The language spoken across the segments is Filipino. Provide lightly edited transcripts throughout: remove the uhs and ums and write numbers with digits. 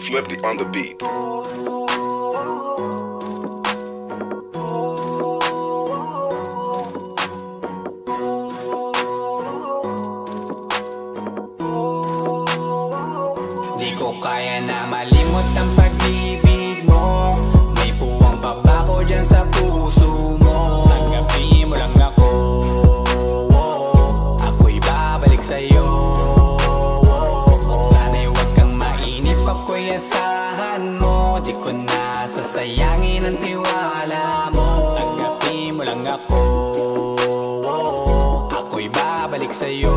Flippy on the beat. Di ko kaya na malimot ang pag-ibig mo. May puwang pabako dyan sa puso mo. Tanggapin mo lang ako, ako'y babalik sa'yo. Sana'y huwag kang mainip, ako'y asahan mo. Di ko na sasayangin ang tiwala mo. Tanggapin mo lang ako, ako'y babalik sa'yo.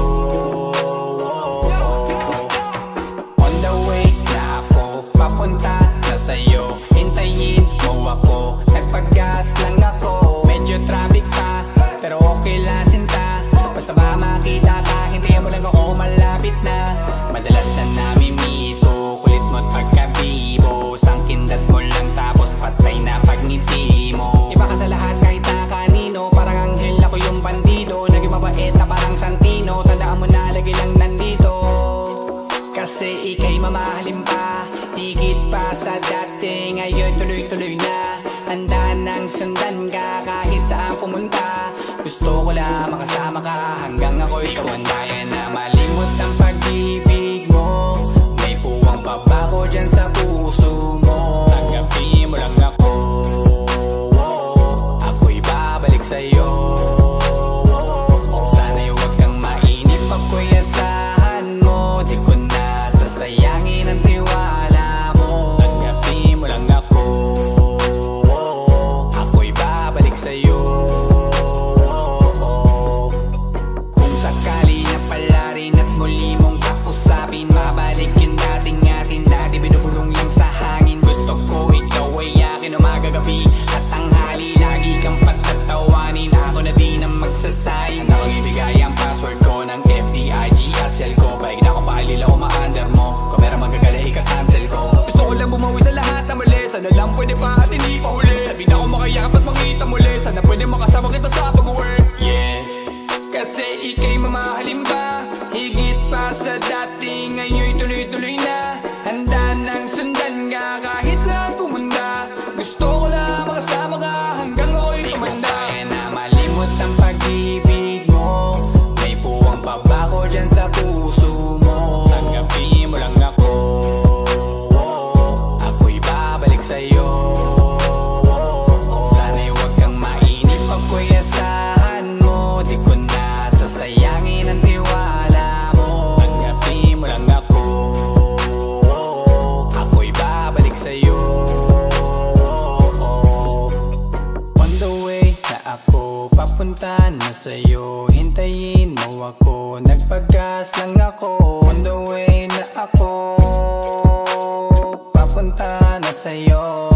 Papunta na sa'yo, hintayin mo ako. Nagpag-gas lang ako, medyo traffic pa, pero okay lang sinta. Basta ba makita ka, hintayin mo lang ako, malapit na. Madalas na namimiso, kulit mo't pagkabibo. Sangkindat mo lang tapos patay na pagngiti mo. Iba ka sa lahat kahit na kanino, parang anghel ako yung bandido. Naging mabait na parang Santino, tandaan mo na lagi lang nandito. Kasi ika'y mamahalin pa, higit pa sa dati. Ngayon tuloy-tuloy na, handa nang sundan ka kahit saan pumunta. Gusto ko lang makasama ka hanggang ako'y tumanda. Kaya na malimot ang pag-ibig mo. May puwang pabako dyan sa puso mo. Tanggapin mo lang ako, ako'y babalik sa'yo. Sana'y huwag kang mainip, ako'y asahan mo. Di ko na sasayangin ang tiwala mo. Tanggapin mo lang ako, ako'y babalik sa'yo. Kung sakali na pala rin at muli mong kausapin, mabalik yung dating atin na di binubulong lang sa hangin. Gusto ko ikaw ay akin umaga-gabi at tanghali. Lagi kang patatawanin, ako na din ang magsasayin. Ako ibigay ang password ko ng FBIG at cell ko. Paig na akong paalila o ma-under mo. Kung meron magagala, ika-cancel ko. Gusto ko lang bumawi sa lahat na mali. Sana lang pwede pa at hindi pa huli. Sabi na ako makayakap at makita muli. Sana pwede makasama kita sa pag-uwi. Yeah, kasi ika'y mamahalin ba, higit pa sa dati. Ngayon'y tuloy-tuloy na, handa nang sundan ka kahit saan pumunta. Gusto ko lang makasama ka hanggang ako'y tumanda. Kaya na malimot ang pag-ibig mo. May puwang pabako dyan sa puso mo. Tanggapin mo lang ako, ako'y babalik sa'yo. Sana'y huwag kang mainip, ako'y asahan mo. Di ko na sasayangin ang tiwala mo. Tanggapin mo lang ako, ako'y babalik sa'yo. On the way na ako, papunta na sa'yo, hintayin mo ako. Nagpag-gas lang ako. On the way na ako, papunta na sa'yo.